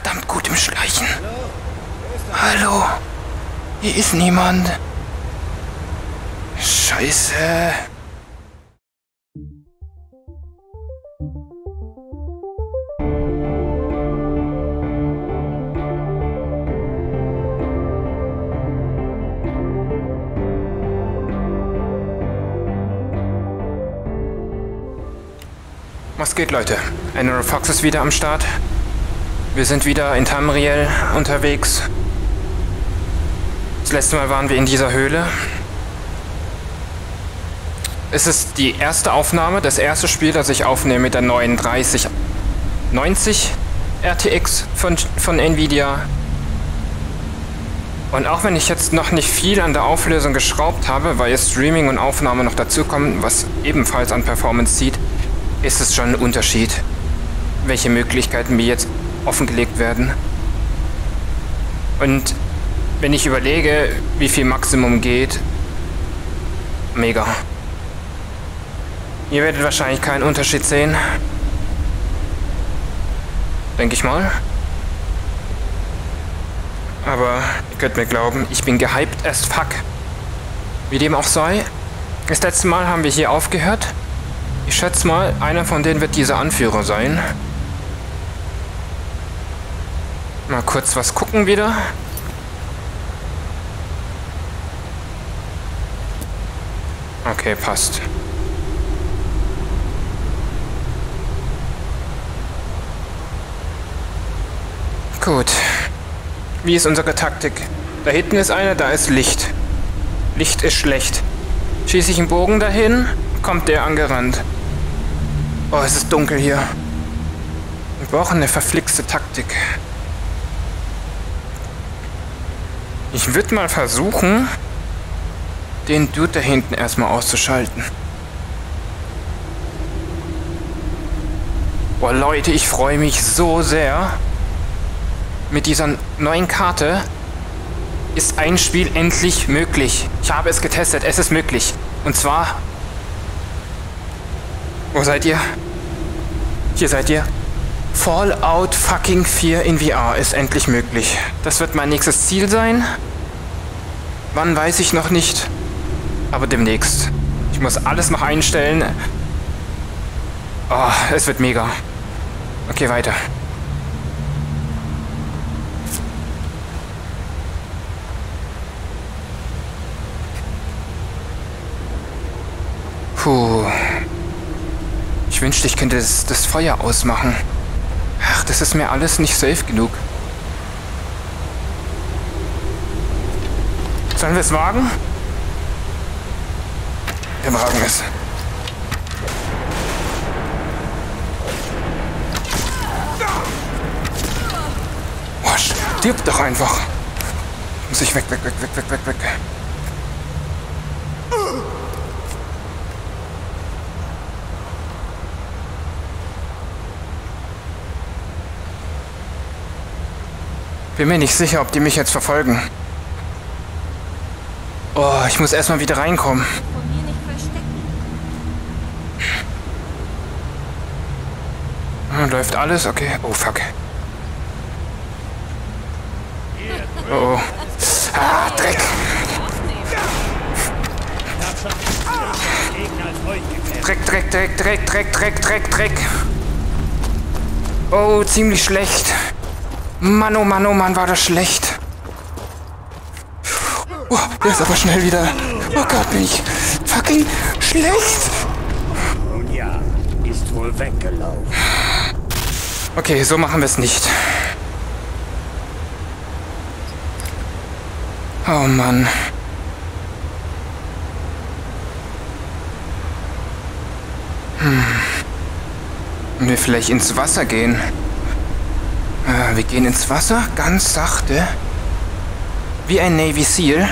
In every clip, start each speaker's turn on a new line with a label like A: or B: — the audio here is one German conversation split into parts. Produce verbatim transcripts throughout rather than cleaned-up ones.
A: verdammt gut im Schleichen. Hallo? Hier ist niemand. Scheiße. Was geht, Leute? Enero Fox ist wieder am Start. Wir sind wieder in Tamriel unterwegs. Das letzte Mal waren wir in dieser Höhle. Es ist die erste Aufnahme, das erste Spiel, das ich aufnehme mit der neuen dreißig neunzig R T X von, von Nvidia. Und auch wenn ich jetzt noch nicht viel an der Auflösung geschraubt habe, weil jetzt Streaming und Aufnahme noch dazukommen, was ebenfalls an Performance zieht, ist es schon ein Unterschied, welche Möglichkeiten mir jetzt offengelegt werden. Und wenn ich überlege, wie viel Maximum geht, mega. Ihr werdet wahrscheinlich keinen Unterschied sehen. Denke ich mal. Aber ihr könnt mir glauben, ich bin gehypt as fuck. Wie dem auch sei. Das letzte Mal haben wir hier aufgehört. Ich schätze mal, einer von denen wird dieser Anführer sein. Mal kurz was gucken wieder. Okay, passt. Gut. Wie ist unsere Taktik? Da hinten ist einer, da ist Licht. Licht ist schlecht. Schieße ich einen Bogen dahin, kommt der angerannt. Oh, es ist dunkel hier. Wir brauchen eine verflixte Taktik. Ich würde mal versuchen, den Dude da hinten erstmal auszuschalten. Boah, Leute, ich freue mich so sehr. Mit dieser neuen Karte ist ein Spiel endlich möglich. Ich habe es getestet, es ist möglich. Und zwar... Wo seid ihr? Hier seid ihr. Fallout fucking vier in V R ist endlich möglich. Das wird mein nächstes Ziel sein. Wann, weiß ich noch nicht. Aber demnächst. Ich muss alles noch einstellen. Oh, es wird mega. Okay, weiter. Puh. Ich wünschte, ich könnte das, das Feuer ausmachen. Ach, das ist mir alles nicht safe genug. Sollen wir es wagen? Wir wagen es. Boah, stirb doch einfach. Muss ich weg, weg, weg, weg, weg, weg, weg. Bin mir nicht sicher, ob die mich jetzt verfolgen. Oh, ich muss erstmal wieder reinkommen. Hm, läuft alles? Okay. Oh, fuck. Oh, oh. Ah, Dreck. Dreck, Dreck, Dreck, Dreck, Dreck, Dreck, Dreck, Dreck. Oh, ziemlich schlecht. Mann, oh Mann, oh Mann, war das schlecht. Oh, der ist aber schnell wieder. Oh Gott, bin ich fucking schlecht.
B: Nun ja, ist wohl weggelaufen.
A: Okay, so machen wir es nicht. Oh Mann. Hm. Wollen wir vielleicht ins Wasser gehen? Äh, wir gehen ins Wasser, ganz sachte. Wie ein Navy Seal.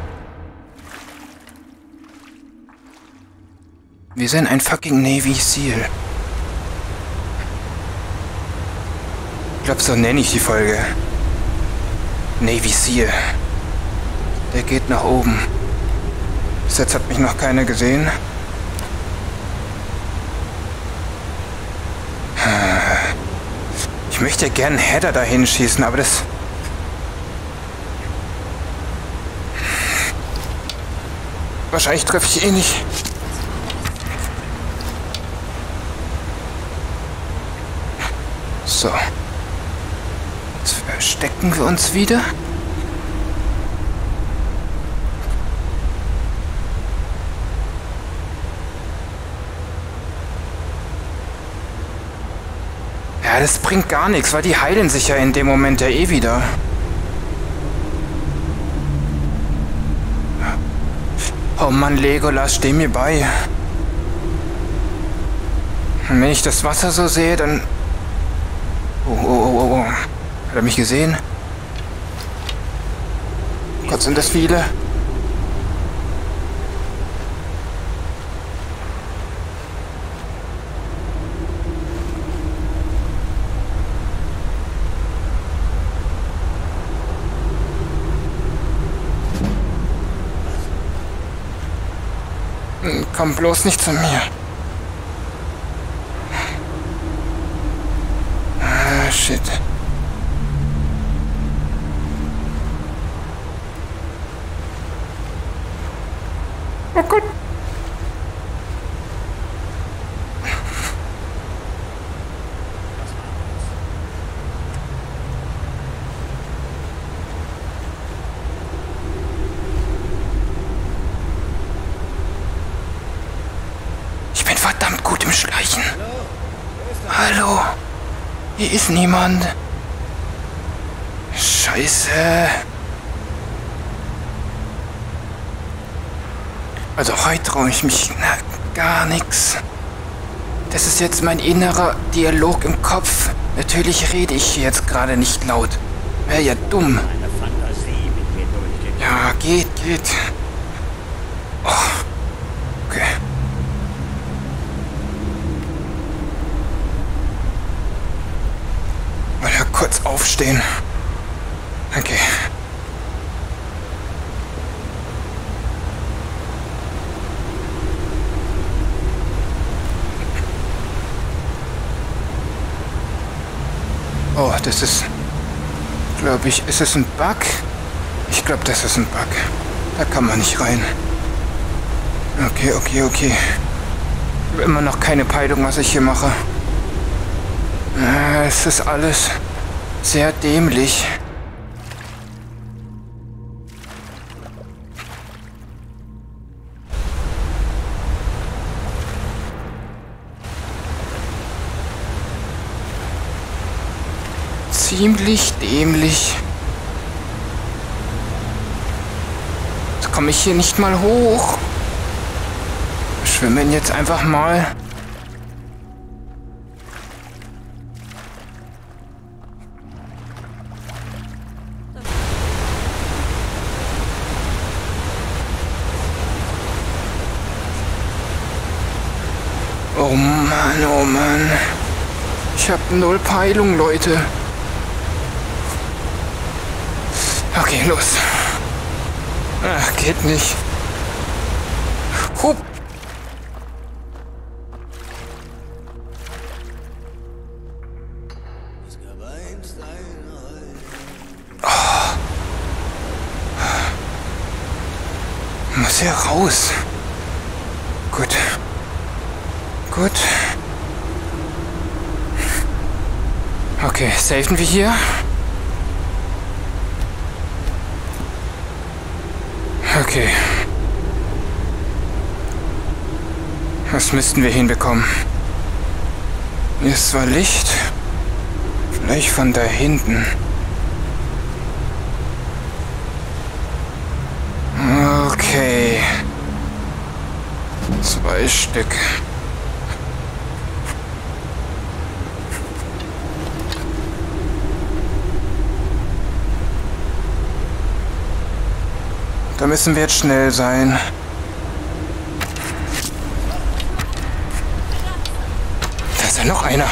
A: Wir sind ein fucking Navy Seal. Ich glaube, so nenne ich die Folge. Navy Seal. Der geht nach oben. Bis jetzt hat mich noch keiner gesehen. Ich möchte gerne einen Header dahin schießen, aber das... Wahrscheinlich treffe ich eh nicht. So. Jetzt verstecken wir uns wieder. Ja, das bringt gar nichts, weil die heilen sich ja in dem Moment ja eh wieder. Oh Mann, Legolas, steh mir bei. Und wenn ich das Wasser so sehe, dann... Oh, oh, oh, oh, oh. Hat er mich gesehen? Gott, sind das viele. Komm bloß nicht zu mir. Ah, shit. Oh Gott. Ich bin verdammt gut im Schleichen. Hallo? Hier ist niemand. Scheiße. Also heute traue ich mich na, gar nichts. Das ist jetzt mein innerer Dialog im Kopf. Natürlich rede ich hier jetzt gerade nicht laut. Wäre ja dumm.
B: Eine Fantasie mit mir durchgegangen.
A: Ja, geht, geht. Oh. Okay. Mal ja kurz aufstehen. Okay. Oh, das ist, glaube ich, ist es ein Bug? Ich glaube, das ist ein Bug. Da kann man nicht rein. Okay, okay, okay. Ich habe immer noch keine Peilung, was ich hier mache. Äh, es ist alles sehr dämlich. Ziemlich dämlich. Jetzt komme ich hier nicht mal hoch. Wir schwimmen jetzt einfach mal. Oh Mann, oh Mann. Ich habe null Peilung, Leute. Okay, los. Ach, geht nicht. Hup. Oh. Muss hier raus. Gut. Gut. Okay, safen wir hier. Okay. Das müssten wir hinbekommen. Hier ist zwar Licht. Vielleicht von da hinten. Okay. Zwei Stück. Da müssen wir jetzt schnell sein. Da ist ja noch einer.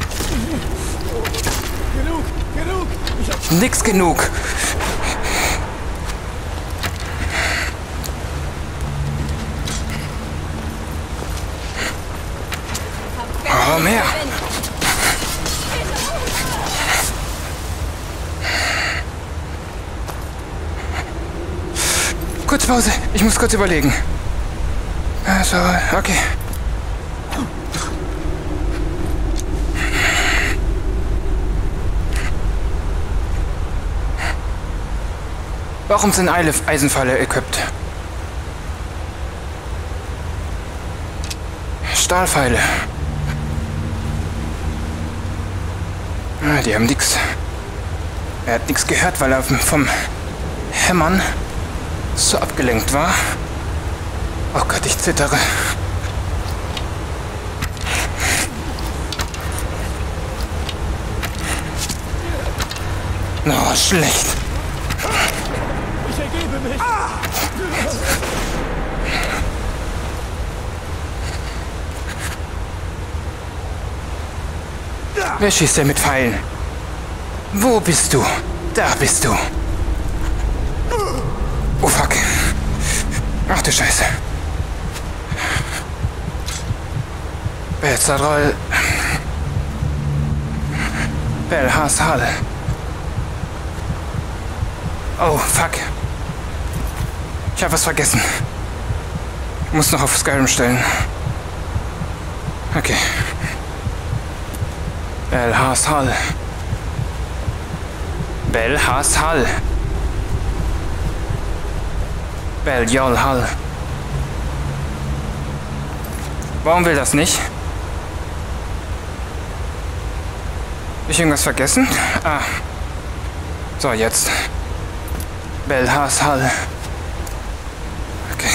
B: Genug, genug. Ich hab
A: Nix genug. Kurz Pause. Ich muss kurz überlegen. Also, okay. Warum sind alle Eisenpfeile equipped? Stahlpfeile. Ah, die haben nix. Er hat nichts gehört, weil er vom Hämmern so abgelenkt war. Oh Gott, ich zittere. Oh, schlecht.
C: Ich ergebe mich.
A: Wer schießt denn mit Pfeilen? Wo bist du? Da bist du. Oh fuck. Ach du Scheiße. Belzerol. Belhashal. Oh fuck. Ich habe was vergessen. Ich muss noch auf Skyrim stellen. Okay. Belhashal. Belhashal. Beljolhal. Warum will das nicht? Hab ich irgendwas vergessen? Ah. So, jetzt. Belhashal. Okay.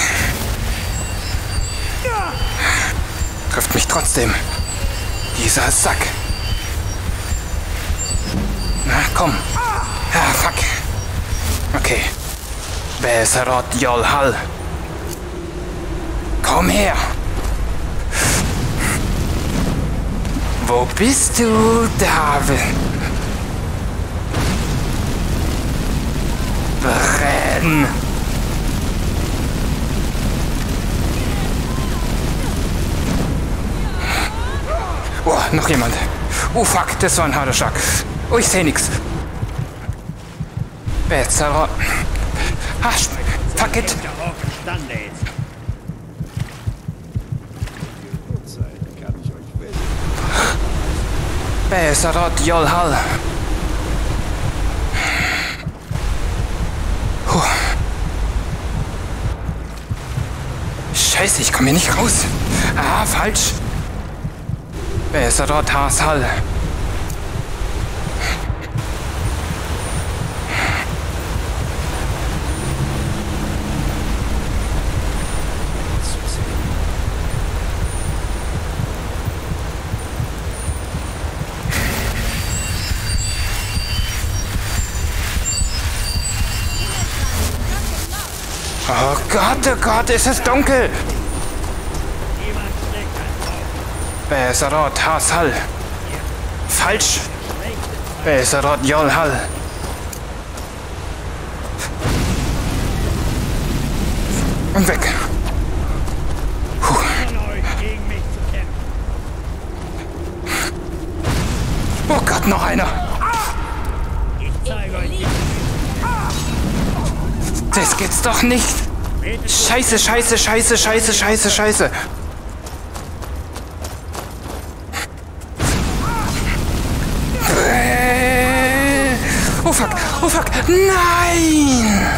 A: Trifft mich trotzdem. Dieser Sack. Na, komm. Ah, fuck. Okay. Belserot Jolhal. Komm her. Wo bist du, David? Brenn. Oh, noch jemand. Oh, fuck, das war ein harter Schlag. Oh, ich seh nix. Belserot. Ah, fuck it. Belserot Jolhal. Puh. Scheiße, ich komme hier nicht raus. Ah, falsch. Belserot Hashal. Oh Gott, oh Gott, es ist dunkel! Belserot Hashal. Falsch! Belserot Jolhal. Und weg! Puh. Oh Gott, noch einer! Das geht's doch nicht! Scheiße, scheiße, scheiße, scheiße, scheiße, scheiße! Oh fuck, oh fuck, nein!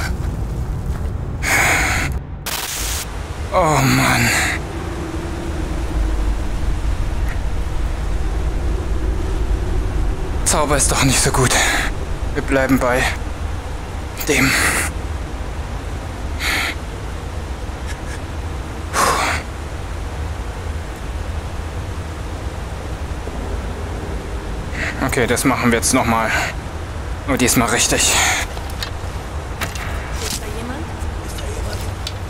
A: Oh Mann. Zauber ist doch nicht so gut. Wir bleiben bei dem. Okay, das machen wir jetzt nochmal. Nur diesmal richtig.
C: Ist da jemand? Ist da jemand?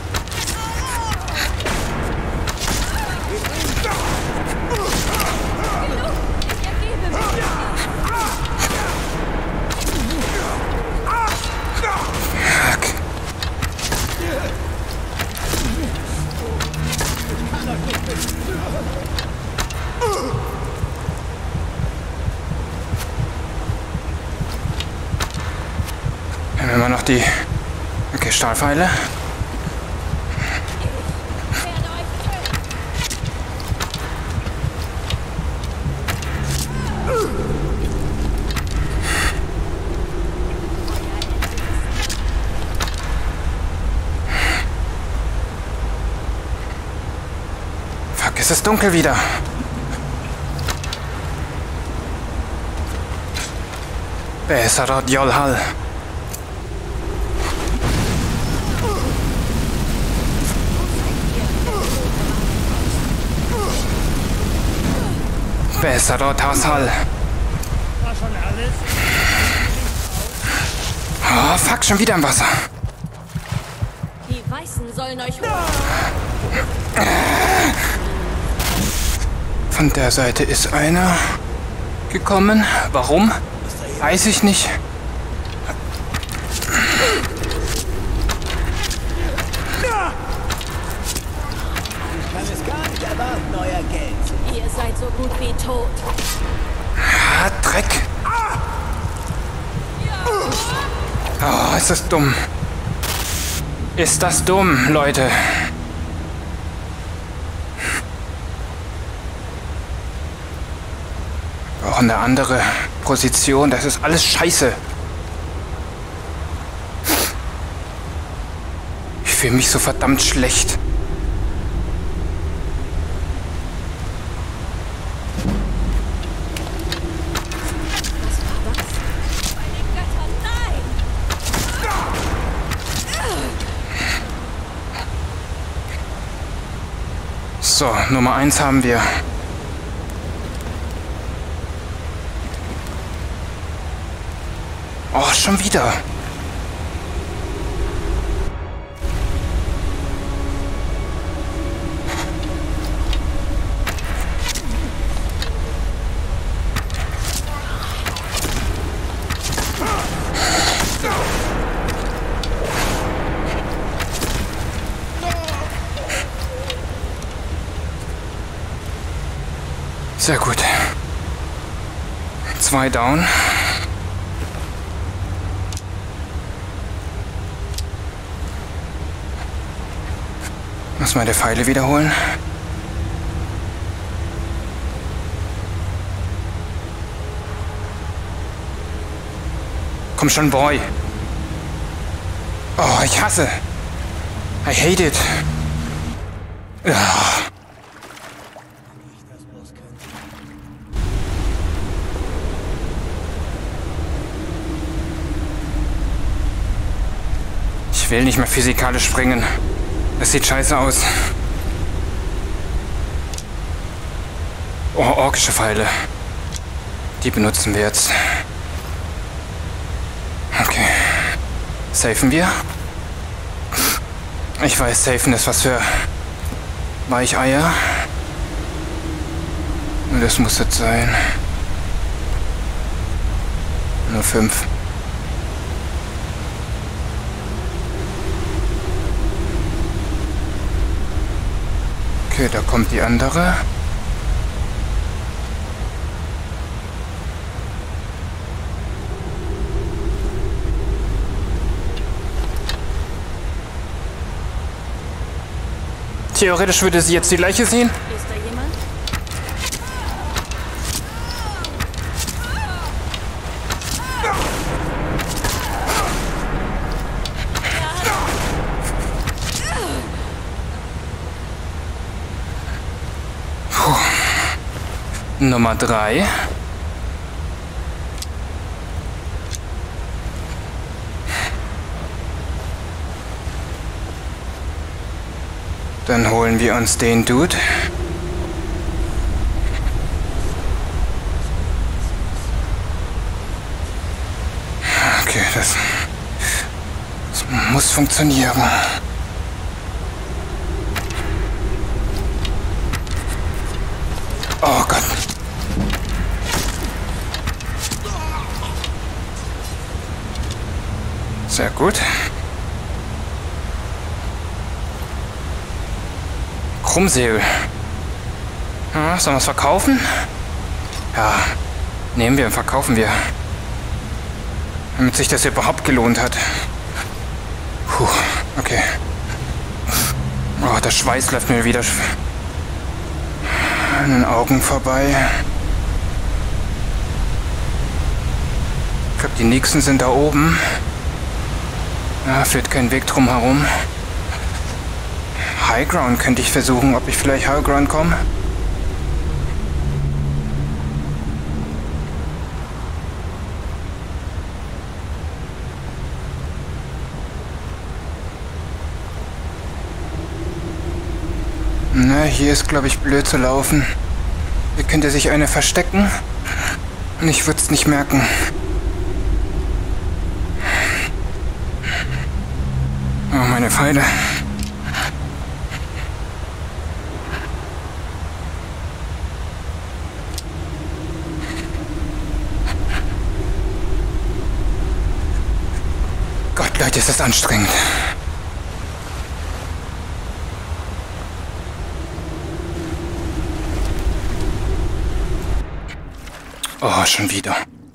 C: Ich ergebe mich.
A: Fuck. Wir haben immer noch die Okay, Stahlpfeile.
C: Ich werde euch töten.
A: Fuck, es ist dunkel wieder. Besserer Jolhal. Besserer Tashal.
B: War schon alles?
A: Oh, fuck, schon wieder im Wasser.
C: Die Weißen sollen euch holen.
A: Von der Seite ist einer gekommen. Warum? Weiß ich nicht.
D: Ich kann es gar nicht erwarten, euer Geld.
C: Ihr seid so gut wie tot.
A: Ah, Dreck. Oh, ist das dumm. Ist das dumm, Leute. Auch eine andere Position. Das ist alles scheiße. Ich fühle mich so verdammt schlecht.
C: Bei den Göttern, nein!
A: So, Nummer eins haben wir. Oh, schon wieder. Sehr gut. Zwei down. Muss mal die Pfeile wiederholen. Komm schon, Boy. Oh, ich hasse. I hate it. Ah. Ich will nicht mehr physikalisch springen. Das sieht scheiße aus. Oh, orkische Pfeile. Die benutzen wir jetzt. Okay. Safen wir? Ich weiß, safen ist was für Weicheier. Und das muss jetzt sein. Nur fünf. Okay, da kommt die andere. Theoretisch würde sie jetzt die Leiche sehen.
C: Ist da jemand?
A: Nummer drei. Dann holen wir uns den Dude. Okay, das, das muss funktionieren. Oh Gott. Sehr gut. Krummsäbel. Ja, sollen wir es verkaufen? Ja, nehmen wir und verkaufen wir. Damit sich das überhaupt gelohnt hat. Puh. der Schweiß läuft mir wieder an den Augen vorbei. Ich glaube, die nächsten sind da oben. Ja, führt kein Weg drum herum. High Ground könnte ich versuchen, ob ich vielleicht High Ground komme. Na, hier ist, glaube ich, blöd zu laufen. Hier könnte sich einer verstecken und ich würde es nicht merken. Oh, meine Pfeile. Gott, Leute, ist das anstrengend. Oh, schon wieder.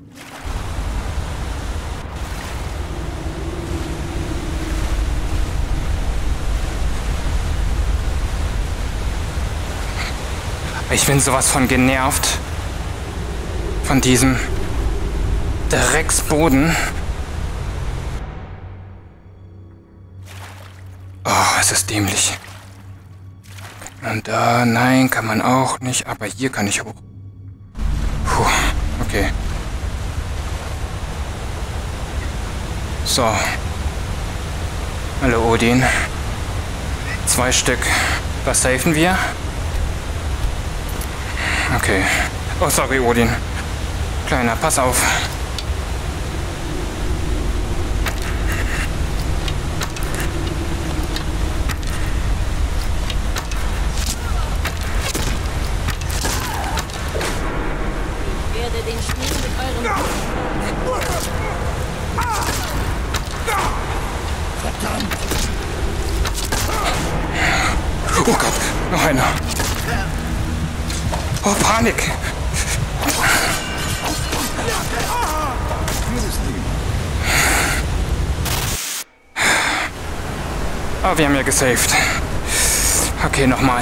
A: Ich bin sowas von genervt von diesem Drecksboden. Oh, es ist dämlich. Und da, nein, kann man auch nicht, aber hier kann ich hoch. Puh, okay. So. Hallo Odin. Zwei Stück. Das safen wir. Okay. Oh, sorry, Odin. Kleiner, pass auf.
C: Ich werde den Schnee mit eurem...
B: Verdammt!
A: Oh Gott, noch einer. Oh, Panik! Oh, wir haben ja gesaved. Okay, nochmal.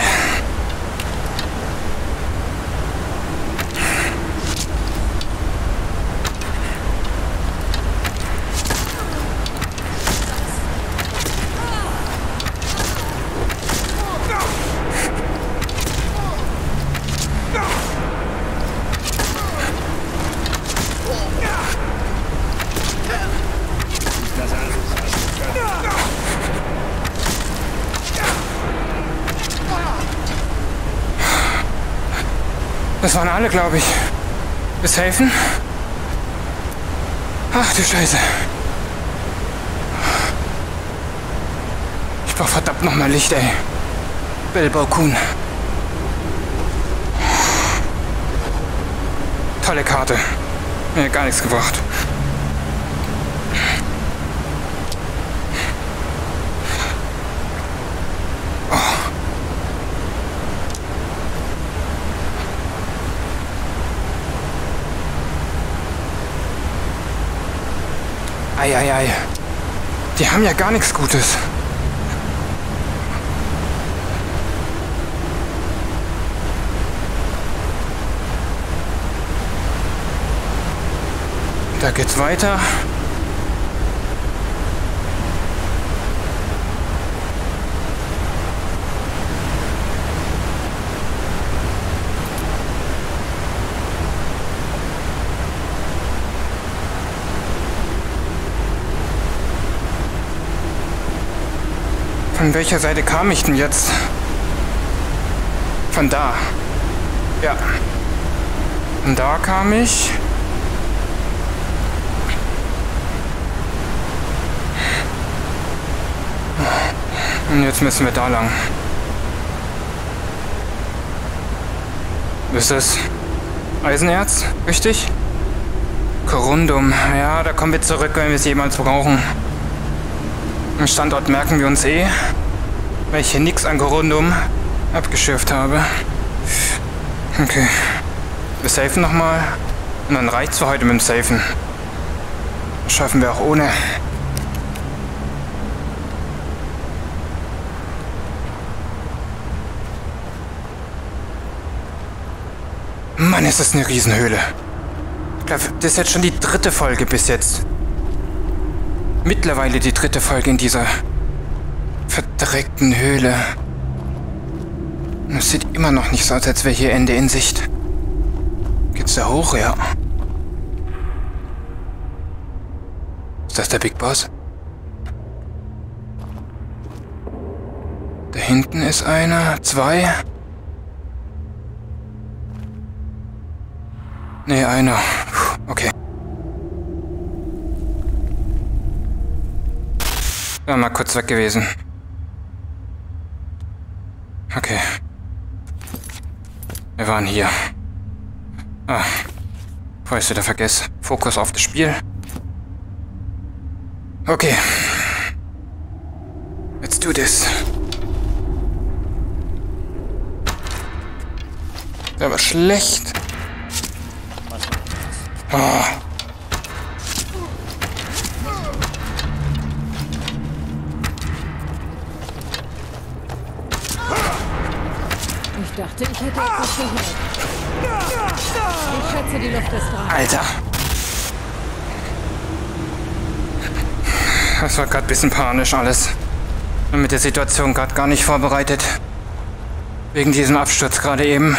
A: Das waren alle, glaube ich. Bis helfen? Ach du Scheiße. Ich brauch verdammt nochmal Licht, ey. Bilbo Kuhn. Tolle Karte. Mir hat gar nichts gebracht. Eieiei. Ei, ei. Die haben ja gar nichts Gutes. Da geht's weiter. Von welcher Seite kam ich denn jetzt? Von da. Ja. Von da kam ich. Und jetzt müssen wir da lang. Ist das Eisenerz? Richtig? Corundum. Ja, da kommen wir zurück, wenn wir es jemals brauchen. Den Standort merken wir uns eh, weil ich hier nichts an Corundum abgeschürft habe. Okay. Wir safen nochmal. Und dann reicht's für heute mit dem Safen. Das schaffen wir auch ohne. Mann, ist das eine Riesenhöhle. Ich glaube, das ist jetzt schon die dritte Folge bis jetzt. Mittlerweile die dritte Folge in dieser verdreckten Höhle. Und es sieht immer noch nicht so aus, als wäre hier Ende in Sicht. Geht's da hoch? Ja. Ist das der Big Boss? Da hinten ist einer. Zwei. Nee, einer. Puh, okay. Ja, mal kurz weg gewesen. Okay. Wir waren hier. Ah. Bevor ich es wieder vergesse. Fokus auf das Spiel. Okay. Let's do this. Der war schlecht. Oh.
C: Ich dachte, ich hätte etwas gehört. Ich schätze, die Luft ist dran.
A: Alter. Das war gerade ein bisschen panisch alles. Und mit der Situation gerade gar nicht vorbereitet. Wegen diesem Absturz gerade eben.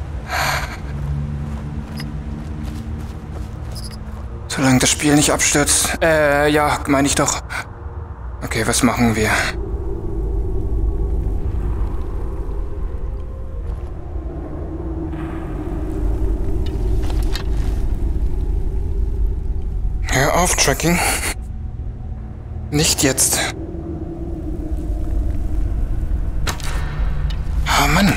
A: Solange das Spiel nicht abstürzt. Äh, ja, meine ich doch. Okay, was machen wir? Hör auf, Tracking. Nicht jetzt. Ah, Mann.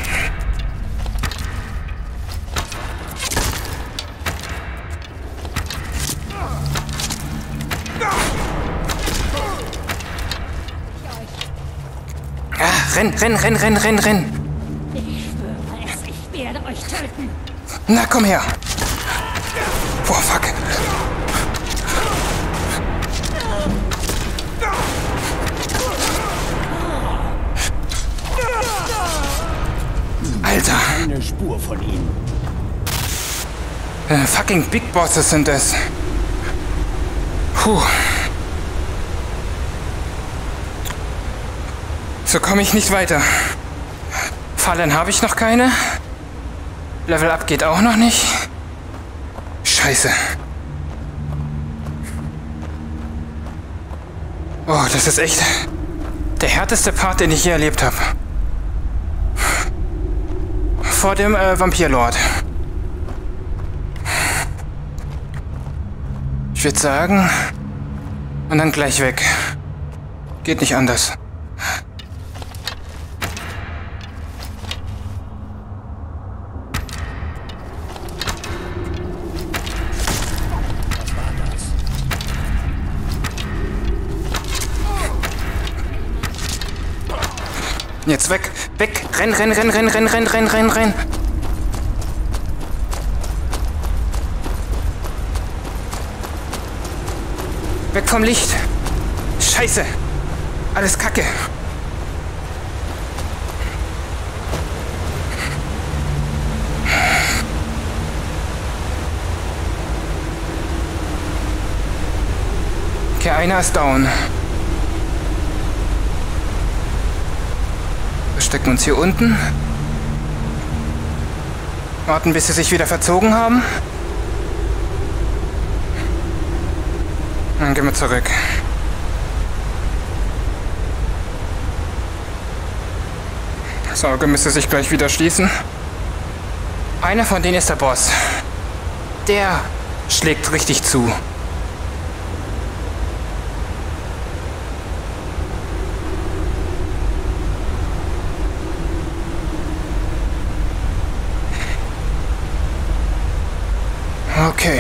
A: Ah, renn, renn, renn, renn, renn, renn.
C: Ich schwöre es, ich werde euch töten.
A: Na, komm her. Boah, fuck. Alter.
B: Keine Spur von ihm.
A: Äh, fucking Big Bosses sind es. Puh. So komme ich nicht weiter. Fallen habe ich noch keine. Level Up geht auch noch nicht. Scheiße. Oh, das ist echt der härteste Part, den ich je erlebt habe. Vor dem äh, Vampirlord. Ich würde sagen, und dann gleich weg. Geht nicht anders. Jetzt weg, weg, renn, renn, renn, renn, renn, renn, renn, renn, renn. Weg vom Licht. Scheiße. Alles Kacke. Okay, einer ist down. Verstecken uns hier unten. Warten, bis sie sich wieder verzogen haben. Dann gehen wir zurück. Das Auge müsste sich gleich wieder schließen. Einer von denen ist der Boss. Der schlägt richtig zu. Okay.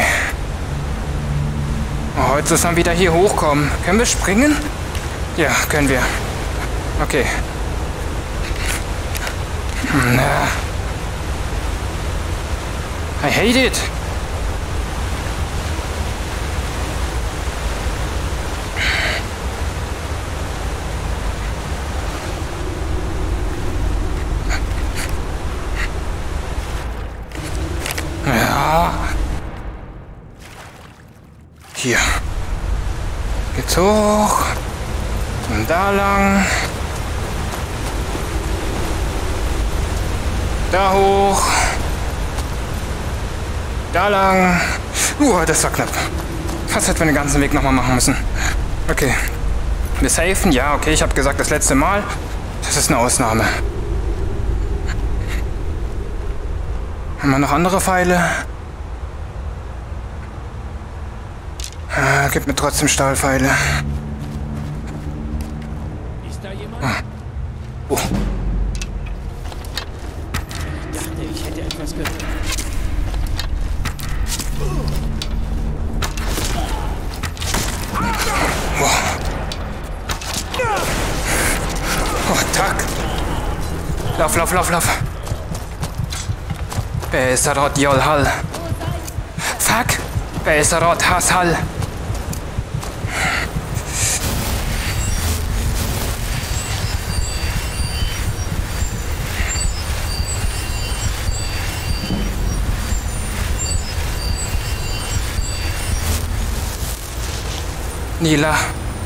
A: Oh, heute zusammen wieder hier hochkommen. Können wir springen? Ja, können wir. Okay. Na. I hate it. Jetzt hoch. Und da lang. Da hoch. Da lang. Uh, das war knapp. Fast hätten wir den ganzen Weg nochmal machen müssen. Okay. Wir safen. Ja, okay, ich habe gesagt, das letzte Mal. Das ist eine Ausnahme. Haben wir noch andere Pfeile? Ah, gib mir trotzdem Stahlpfeile.
D: Ist da jemand?
A: Oh.
D: Ich dachte, ich hätte etwas gehört.
A: Oh, Tag. Lauf, lauf, lauf, lauf. Besarat Yolhal. Fuck. Besarat Hashal. Nila.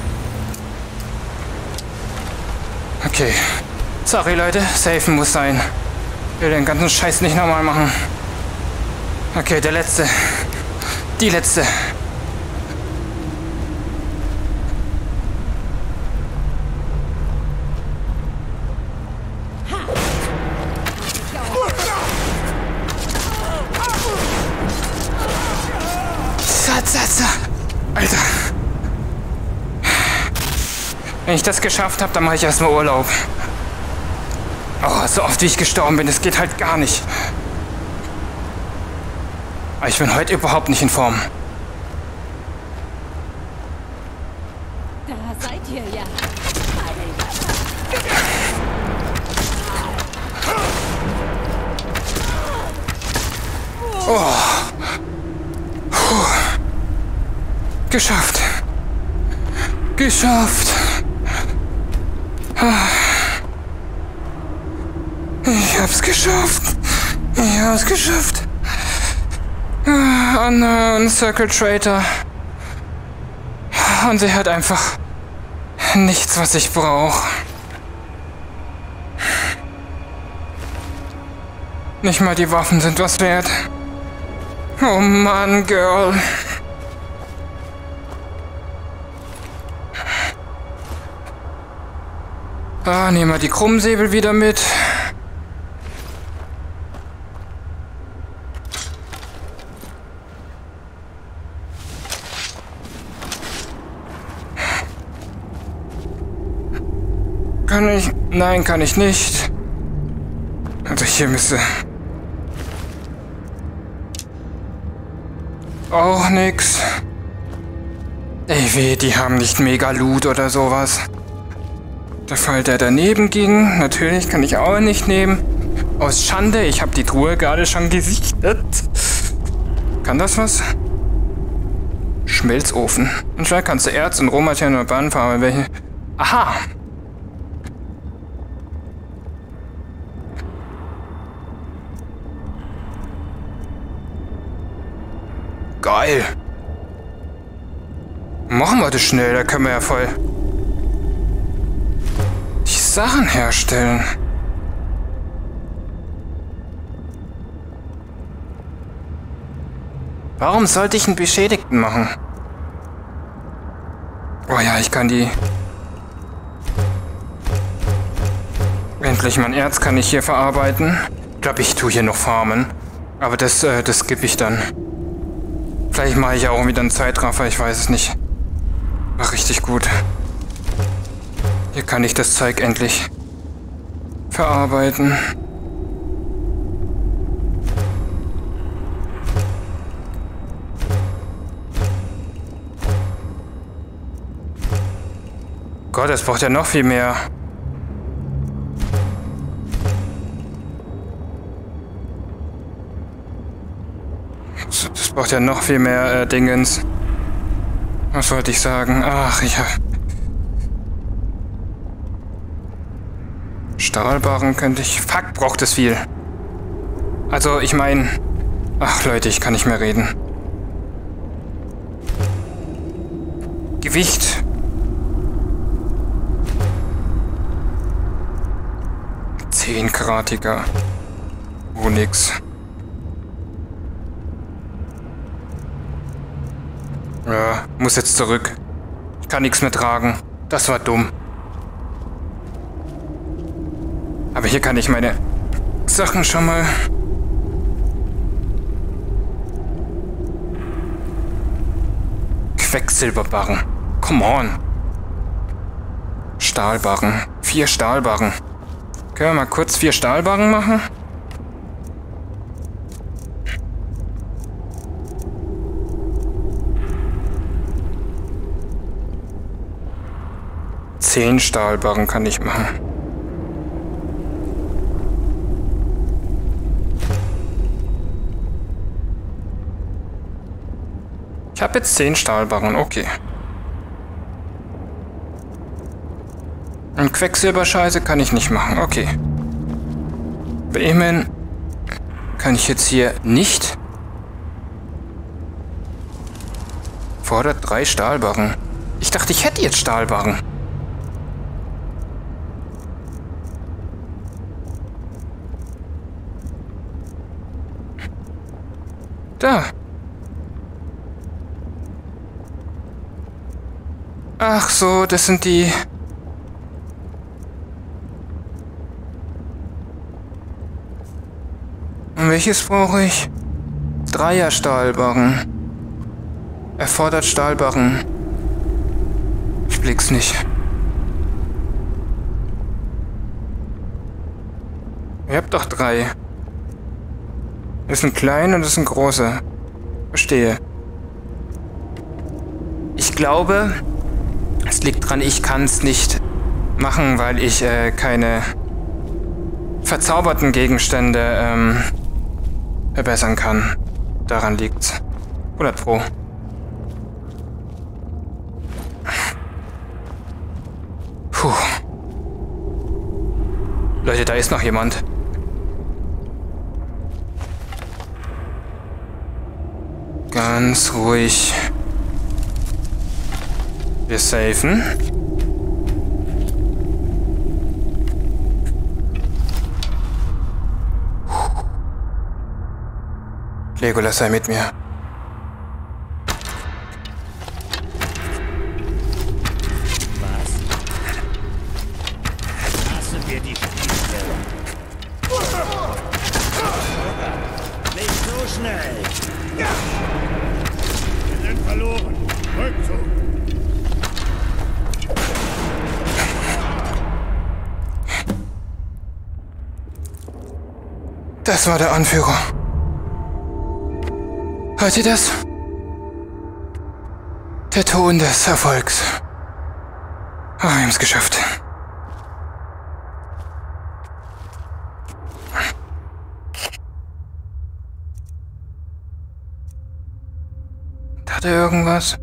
A: Okay. Sorry, Leute. Safen muss sein. Ich will den ganzen Scheiß nicht nochmal machen. Okay, der letzte. Die letzte. Satz, Alter. Wenn ich das geschafft habe, dann mache ich erstmal Urlaub. Oh, so oft wie ich gestorben bin, das geht halt gar nicht. Aber ich bin heute überhaupt nicht in Form.
C: Da seid ihr ja.
A: Oh. Puh. Geschafft. Geschafft. Ich hab's geschafft. Ich hab's geschafft. Unknown Circle Traitor. Und sie hat einfach nichts, was ich brauche. Nicht mal die Waffen sind was wert. Oh Mann, Girl. Ah, nehmen wir die Krummsäbel wieder mit. Kann ich? Nein, kann ich nicht. Also hier müsste... Auch nix. Ey weh, die haben nicht mega Loot oder sowas. Der Fall, der daneben ging, natürlich kann ich auch nicht nehmen. Aus Schande, ich habe die Truhe gerade schon gesichtet. Kann das was? Schmelzofen. Und vielleicht kannst du Erz und Rohmaterialien und Bahnfarbe welche. Aha! Geil! Machen wir das schnell, da können wir ja voll die Sachen herstellen. Warum sollte ich einen Beschädigten machen? Oh ja, ich kann die... Endlich, mein Erz kann ich hier verarbeiten. Ich glaube, ich tue hier noch farmen. Aber das, äh, das skippe ich dann. Vielleicht mache ich ja auch wieder einen Zeitraffer, ich weiß es nicht. Ach, richtig gut. Hier kann ich das Zeug endlich verarbeiten. Gott, es braucht ja noch viel mehr. Das braucht ja noch viel mehr äh, Dingens. Was wollte ich sagen? Ach, ich hab... Stahlbarren könnte ich... Fuck, braucht es viel. Also, ich meine... Ach, Leute, ich kann nicht mehr reden. Gewicht. Zehngradiger. Oh, nix. Ja, muss jetzt zurück. Ich kann nichts mehr tragen. Das war dumm. Aber hier kann ich meine Sachen schon mal... Quecksilberbarren. Come on. Stahlbarren. Vier Stahlbarren. Können wir mal kurz vier Stahlbarren machen? Zehn Stahlbarren kann ich machen. Ich habe jetzt zehn Stahlbarren, okay. Und Quecksilberscheiße kann ich nicht machen, okay. Aber immerhin kann ich jetzt hier nicht. Fordert drei Stahlbarren. Ich dachte, ich hätte jetzt Stahlbarren. Da. Ach so, das sind die... Und welches brauche ich? Dreier Stahlbarren. Erfordert Stahlbarren. Ich blick's nicht. Ihr habt doch drei. Das ist ein kleiner und das ist ein großer. Verstehe. Ich glaube, es liegt dran, ich kann es nicht machen, weil ich äh, keine verzauberten Gegenstände ähm, verbessern kann. Daran liegt's. hundert Pro. Puh. Leute, da ist noch jemand. Ganz ruhig. Wir safen. Legolas, sei mit mir.
B: Was? Lassen wir die Spiele. Nicht so schnell. Wir sind verloren. Rückzug.
A: Das war der Anführer. Hört ihr das? Der Ton des Erfolgs. Ah, wir haben es geschafft. Hat er irgendwas?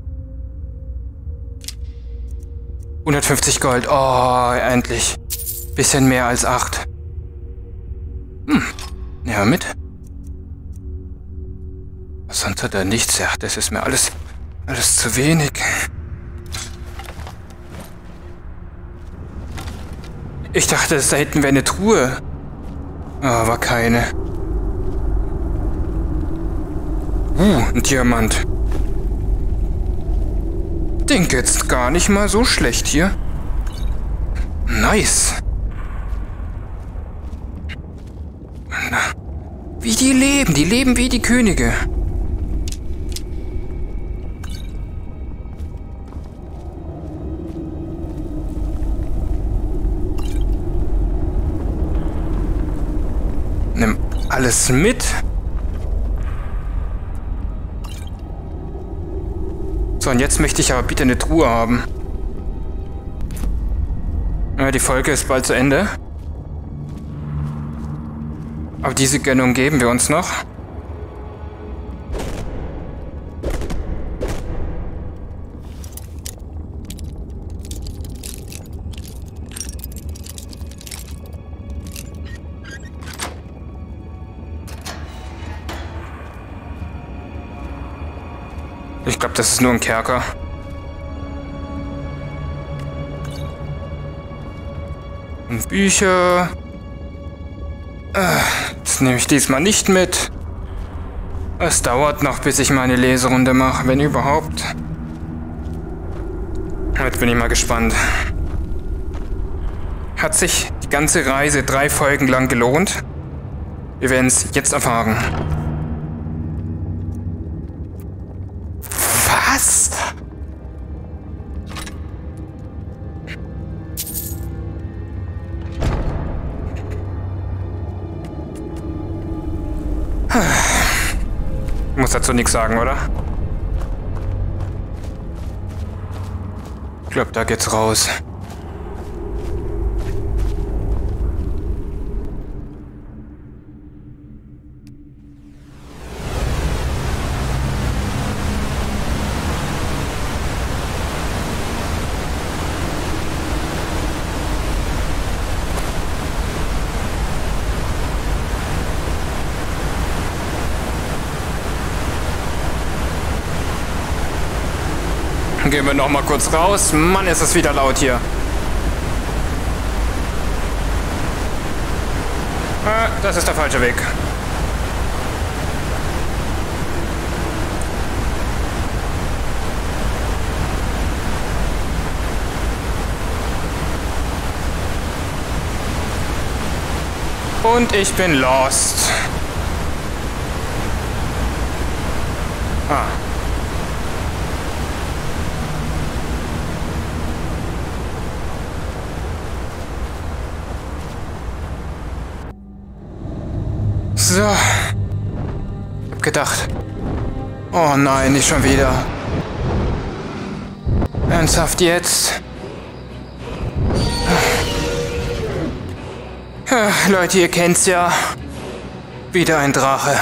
A: hundertfünfzig Gold. Oh, endlich. Bisschen mehr als acht. Hm. Ja, mit. Sonst hat er nichts. Ja, das ist mir alles, alles zu wenig. Ich dachte, da hinten wäre eine Truhe. Aber keine. Uh, ein Diamant. Den geht's gar nicht mal so schlecht hier. Nice. Na, wie die leben. Die leben wie die Könige. Nimm alles mit. So, und jetzt möchte ich aber bitte eine Truhe haben. Ja, die Folge ist bald zu Ende. Aber diese Gönnung geben wir uns noch. Ich glaube, das ist nur ein Kerker. Und Bücher. Das nehme ich diesmal nicht mit. Es dauert noch, bis ich meine Leserunde mache, wenn überhaupt. Jetzt bin ich mal gespannt. Hat sich die ganze Reise drei Folgen lang gelohnt? Wir werden es jetzt erfahren. Was? Ich muss dazu nichts sagen, oder? Ich glaube, da geht's raus. Gehen wir noch mal kurz raus. Mann, ist es wieder laut hier. Ah, das ist der falsche Weg. Und ich bin lost. Ah. So. Ich hab gedacht. Oh nein, nicht schon wieder. Ernsthaft jetzt? Ja, Leute, ihr kennt's ja. Wieder ein Drache.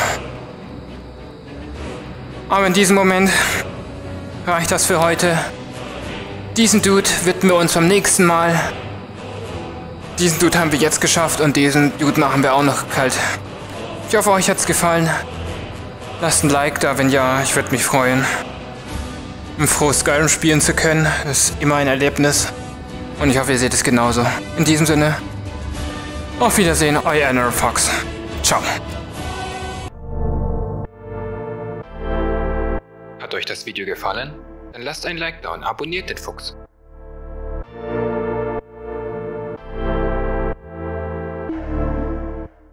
A: Aber in diesem Moment reicht das für heute. Diesen Dude widmen wir uns beim nächsten Mal. Diesen Dude haben wir jetzt geschafft und diesen Dude machen wir auch noch kalt. Ich hoffe, euch hat's gefallen. Lasst ein Like da, wenn ja, ich würde mich freuen. Ein frohes Skyrim spielen zu können, ist immer ein Erlebnis. Und ich hoffe, ihr seht es genauso. In diesem Sinne, auf Wiedersehen, euer Enerfox. Ciao. Hat euch das Video gefallen? Dann lasst ein Like da und abonniert den Fuchs.